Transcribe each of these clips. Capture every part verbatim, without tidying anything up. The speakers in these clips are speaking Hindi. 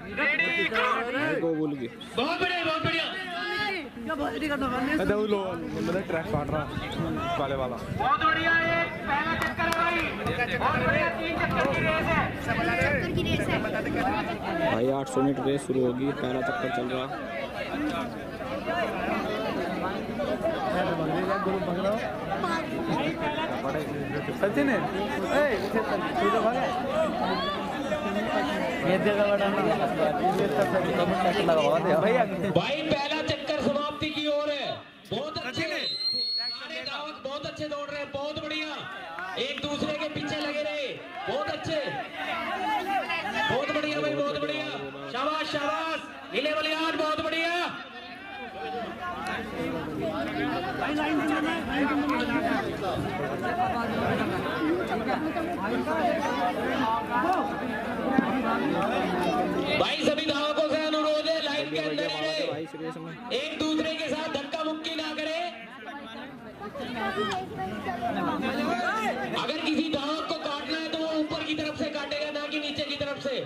को बोल के बहुत बढ़िया बहुत बढ़िया अरे वो लो मतलब ट्रैक काट रहा वाले वाला बहुत बढ़िया। एक पहला चक्कर है भाई, बहुत बढ़िया। तीन चक्कर की रेस है, चक्कर की रेस है भाई। आठ सौ मीटर रेस शुरू होगी, पहला चक्कर चल रहा। सचिन भाई पहला चक्कर समाप्ति की ओर है। बहुत अच्छे सारे धावक बहुत अच्छे दौड़ रहे हैं, बहुत बढ़िया। एक दूसरे के पीछे लगे रहे, बहुत अच्छे, बहुत बढ़िया भाई, बहुत बढ़िया। शाबाश शाबाश नीले बलियान, बहुत बढ़िया। भाई सभी धावकों से अनुरोध है लाइन के अंदर ही रहे, एक दूसरे के साथ धक्का मुक्की ना करें। अगर किसी धावक को काटना है तो वो ऊपर की तरफ से काटेगा, ना कि नीचे की तरफ से।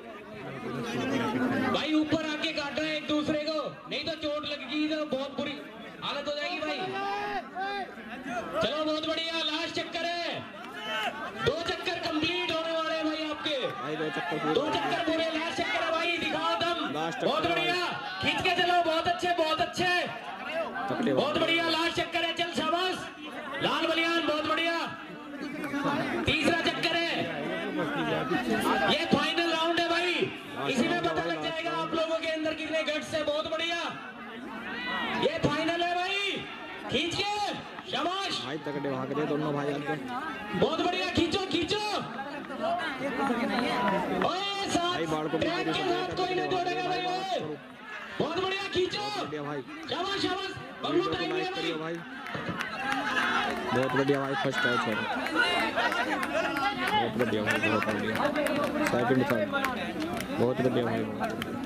भाई ऊपर आके काटना है एक दूसरे को, नहीं तो चोट लगेगी तो बहुत बुरी हालत हो जाएगी भाई। चलो बहुत बढ़िया, लास्ट चक्कर है, दो चक्कर कंप्लीट होने वाले हैं भाई आपके। भाई दो चक्कर दो चक्कर पूरे, लास्ट चक्कर है भाई, दिखाओ दम। बहुत बढ़िया, खींच के चलो, बहुत अच्छे बहुत अच्छे, बहुत बढ़िया। लास्ट चक्कर है, चल शाबाश लाल बलियान, बहुत बढ़िया। तीसरा चक्कर है, ये फाइनल राउंड है भाई, इसी में पता लग जाएगा आप लोगों के अंदर कितने गट्स है। बहुत बढ़िया, ये फाइनल है भाई, खींच के शाबाश भाई, तगड़े भाग रहे दोनों भाई आगे। बहुत बढ़िया, खींचो खींचो। ओए साथ ट्रैक के साथ कोई नहीं जोड़ेगा भाई। ओए बहुत बढ़िया, खींचो भाई, शाबाश शाबाश। बबलू टाइम है भाई, भाई बहुत बढ़िया भाई। फर्स्ट टाइम है, बहुत बढ़िया भाई, बहुत बढ़िया। सेकंड थर्ड बहुत बढ़िया भाई।